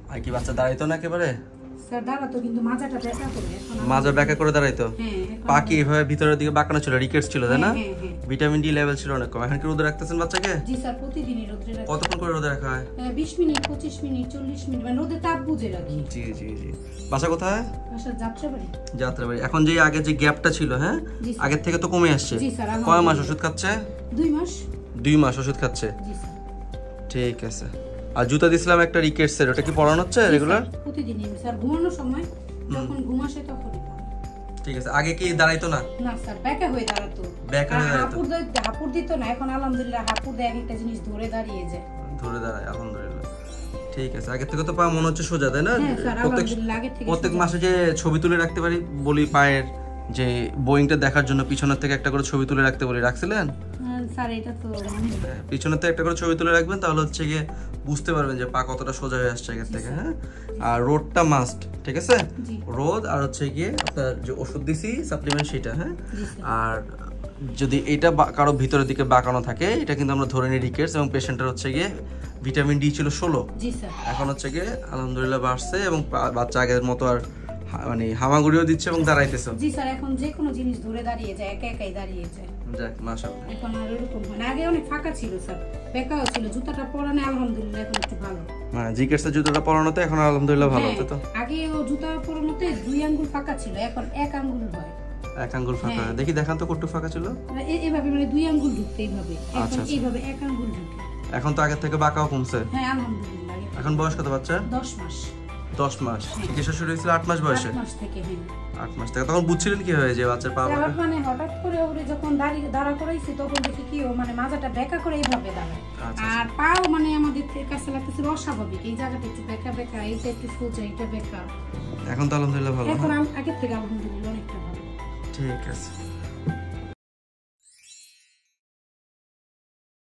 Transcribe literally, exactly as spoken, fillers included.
আর কি বাচ্চা দাঁড়াইতো না একেবারে? স্যার দাঁড়াতো কিন্তু মাজাটা ব্যাকা করে, এখন মাজা ব্যাকা করে দাঁড়াইতো। হ্যাঁ, পাকি এভাবে ভিতরের দিকে বাঁকানো ছিল, রিকেটস ছিল তাই না? ভিটামিন ডি লেভেল ছিল অনেক কম। এখন কি রোদে রাখতেছেন বাচ্চাকে? জি স্যার, প্রতিদিনই রোদে রাখি। কতক্ষণ করে রোদে রাখা হয়? বিশ মিনিট, পঁচিশ মিনিট, চল্লিশ মিনিট, মানে রোদে তাপ বুঝে রাখি। জি জি জি। বাসা কোথায়? বাসা যাত্রাবাড়ি। যাত্রাবাড়ি। এখন যে আগে যে গ্যাপটা ছিল, হ্যাঁ আগের থেকে তো কমে আসছে। জি স্যার। কয় মাস ওষুধ খাচ্ছে? দুই মাস। দুই মাস ওষুধ খাচ্ছে। জি স্যার। ঠিক আছে। আর জুতা দিছিলাম একটা রিকেটসের, ওটা কি পরানো হচ্ছে রেগুলার? প্রতিদিনই স্যার, ঘুমানোর সময় যখন ঘুম আসে তখনই। ঠিক আছে। আগে কি দাঁড়াইতো না? না স্যার, ব্যাকা হয়ে দাঁড়াতো। ব্যাকা হয়ে দাঁড়াতো। হাপুড় দিত, হাপুড় দিত না। এখন আলহামদুলিল্লাহ হাপুড় দেয়, একটা জিনিস ধরে দাঁড়িয়ে যায়। ধরে দাঁড়ায় আলহামদুলিল্লাহ। ঠিক আছে। আগে থেকে তো পা মনে হচ্ছে সোজা তাই না? প্রত্যেক প্রত্যেক মাসে যে ছবি তুলে রাখতে পারি বলি পায়ের, যে বোয়িংটা দেখার জন্য পিছনের থেকে একটা করে ছবি তুলে রাখতে বলি, রাখছিলেন? স্যার এটা তো পিছনের থেকে একটা করে ছবি তুলে রাখবেন, তাহলে হচ্ছে গিয়ে বুঝতে পারবেন যে পা কতটা সোজা হয়ে আসছে আগের থেকে। হ্যাঁ। আর রোদটা মাস্ট, ঠিক আছে? রোদ আর হচ্ছে গিয়ে আপনার যে ওষুধ দিছি সাপ্লিমেন্ট সেটা। হ্যাঁ। আর যদি এটা কারো ভিতরের দিকে বাঁকানো থাকে, এটা কিন্তু আমরা ধরে নিই রিকেটস, এবং পেশেন্টের হচ্ছে গিয়ে ভিটামিন ডি ছিল ষোলো, এখন হচ্ছে গিয়ে আলহামদুলিল্লাহ বাড়ছে, এবং বাচ্চা আগের মতো আর মানে হামাগুড়িও দিচ্ছে এবং দাঁড়াইতেছে। জি স্যার, এখন যে কোনো জিনিস ধরে দাঁড়িয়ে যায়, একা একাই দাঁড়িয়ে যায়। যাক মাশাআল্লাহ। এখন আর এরকম হয় না। আগে অনেক ফাঁকা ছিল স্যার, বেকাও ছিল। জুতাটা পরানো আলহামদুলিল্লাহ এখন একটু ভালো। হ্যাঁ, জিকেটসের জুতাটা পরানোতে এখন আলহামদুলিল্লাহ ভালো হচ্ছে। তো আগে ও জুতা পরানোতে দুই আঙ্গুল ফাঁকা ছিল, এখন এক আঙ্গুল হয়। এক আঙ্গুল ফাঁকা? দেখি দেখান তো কতটুকু ফাঁকা ছিল। এইভাবে মানে দুই আঙ্গুল ঢুকতে এইভাবে, এখন এইভাবে এক আঙ্গুল ঢুকে। এখন তো আগের থেকে বাঁকাও কমছে। হ্যাঁ আলহামদুলিল্লাহ। এখন বয়স কত বাচ্চার? দশ মাস। দশ মাস। চিকিৎসা শুরু হয়েছিল আট মাস বয়সে? আট মাস থেকে। হ্যাঁ আট মাস থেকে। তখন বুঝছিলেন কি হয়ে যে বাচ্চার পা বাঁকা? মানে হঠাৎ করে ওরে যখন দাঁড়িয়ে দাঁড়া করাইছি, তখন দেখি কি ও মানে মাজাটা বেঁকা করে এইভাবে দাঁড়ায়। আর পাও মানে আমাদের কাছে লাগতেছে অস্বাভাবিক, এই জায়গাটা একটু বেঁকা বেঁকা, এইটা একটু সোজা, এটা বেঁকা। এখন তো আলহামদুলিল্লাহ ভালো। এখন আগের থেকে আলহামদুলিল্লাহ অনেকটা ভালো। ঠিক আছে।